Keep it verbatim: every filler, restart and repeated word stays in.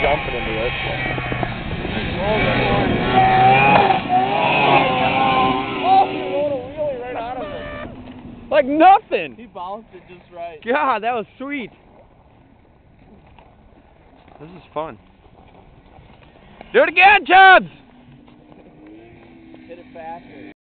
dumping into this one. Oh, he rolled a wheelie right out of it. Like nothing! He bounced it just right. God, that was sweet. This is fun. Do it again, Chubbs! Hit it faster.